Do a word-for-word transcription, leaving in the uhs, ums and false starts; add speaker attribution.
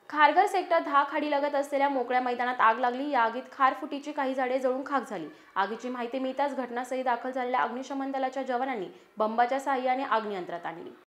Speaker 1: Kharghar sector दहा खाडीलगत असलेल्या मोकळ्या मैदानात आग लागली। या आगीत खारफुटीची काही झाडे जळून खाक झाली। आगीची माहिती मिळताच घटनास्थळी दाखल झालेल्या अग्निशमन दलाच्या जवानांनी बंबाच्या साहाय्याने आग नियंत्रणात आणली।